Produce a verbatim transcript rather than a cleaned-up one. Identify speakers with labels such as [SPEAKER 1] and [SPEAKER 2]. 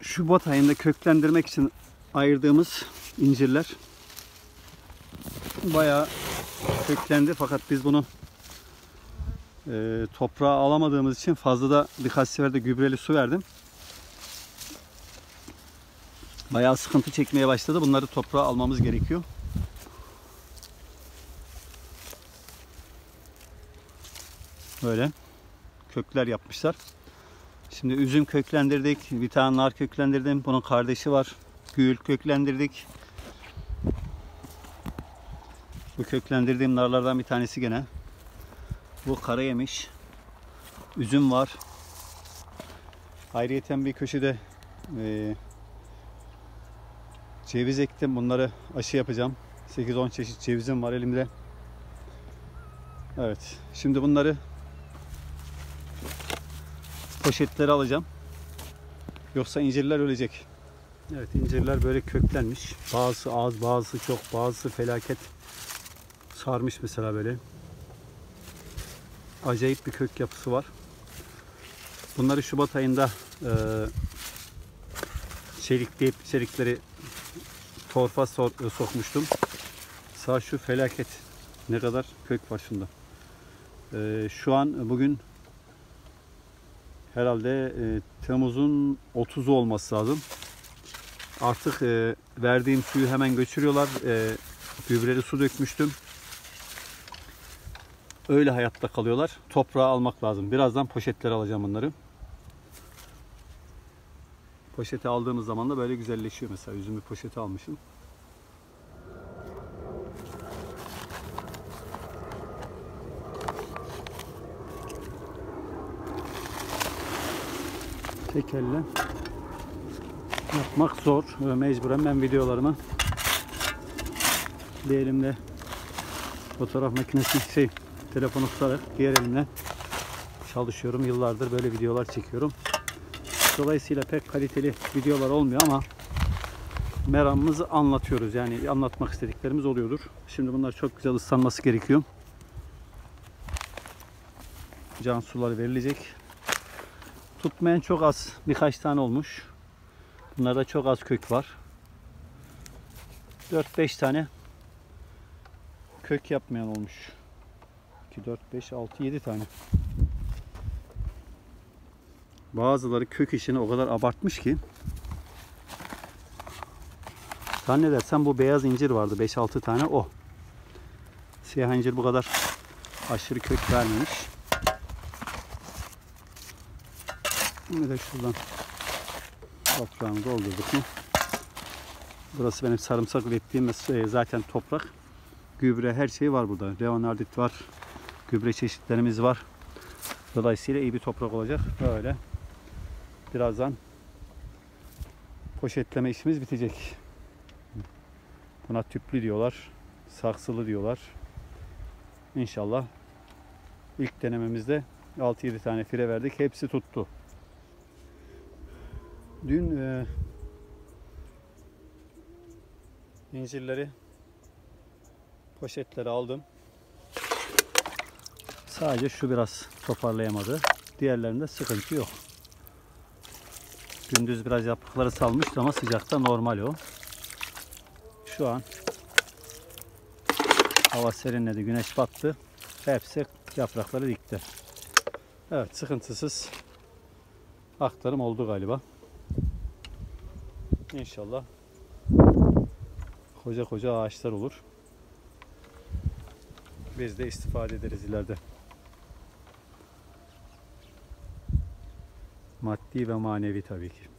[SPEAKER 1] Şubat ayında köklendirmek için ayırdığımız incirler bayağı köklendi, fakat biz bunu e, toprağa alamadığımız için fazla da birkaç sefer de gübreli su verdim. Bayağı sıkıntı çekmeye başladı. Bunları toprağa almamız gerekiyor. Böyle kökler yapmışlar. Şimdi üzüm köklendirdik. Bir tane nar köklendirdim. Bunun kardeşi var. Gül köklendirdik. Bu köklendirdiğim narlardan bir tanesi gene. Bu kara yemiş. Üzüm var. Ayrıyeten bir köşede e, ceviz ektim. Bunları aşı yapacağım. sekiz on çeşit cevizim var elimde. Evet. Şimdi bunları poşetlere alacağım. Yoksa incirler ölecek. Evet, incirler böyle köklenmiş. Bazısı az, bazısı çok, bazısı felaket sarmış mesela böyle. Acayip bir kök yapısı var. Bunları Şubat ayında e, çelikleyip çelikleri torfa so sokmuştum. Sağ şu felaket. Ne kadar kök var şunda. E, şu an bugün herhalde e, Temmuz'un otuzu olması lazım. Artık e, verdiğim suyu hemen götürüyorlar. E, gübreli su dökmüştüm. Öyle hayatta kalıyorlar. Toprağa almak lazım. Birazdan poşetlere alacağım bunları. Poşete aldığımız zaman da böyle güzelleşiyor. Mesela üzümü poşete almışım. Tek elle yapmak zor. Mecburen ben videolarımı bir elimle fotoğraf makinesi şey telefonu tutarak diğer elimle çalışıyorum. Yıllardır böyle videolar çekiyorum. Dolayısıyla pek kaliteli videolar olmuyor ama meramımızı anlatıyoruz. Yani anlatmak istediklerimiz oluyordur. Şimdi bunlar çok güzel ıslanması gerekiyor. Can suları verilecek. Tutmayan çok az. Birkaç tane olmuş. Bunlarda çok az kök var. dört beş tane kök yapmayan olmuş. iki, dört, beş, altı, yedi tane. Bazıları kök işini o kadar abartmış ki zannedersem bu beyaz incir vardı. beş altı tane o. Siyah incir bu kadar aşırı kök vermemiş. Şimdi de şuradan toprağımı doldurduk mu? Burası benim sarımsak ürettiğim zaten toprak. Gübre, her şey var burada. Leonardit var. Gübre çeşitlerimiz var. Dolayısıyla iyi bir toprak olacak. Böyle. Birazdan poşetleme işimiz bitecek. Buna tüplü diyorlar. Saksılı diyorlar. İnşallah ilk denememizde altı yedi tane fire verdik. Hepsi tuttu. Dün e, incirleri poşetlere aldım. Sadece şu biraz toparlayamadı. Diğerlerinde sıkıntı yok. Gündüz biraz yaprakları salmıştı ama sıcakta normal o. Şu an hava serinledi, güneş battı. Hepsi yaprakları dikti. Evet, sıkıntısız aktarım oldu galiba. İnşallah koca koca ağaçlar olur. Biz de istifade ederiz ileride. Maddi ve manevi tabii ki.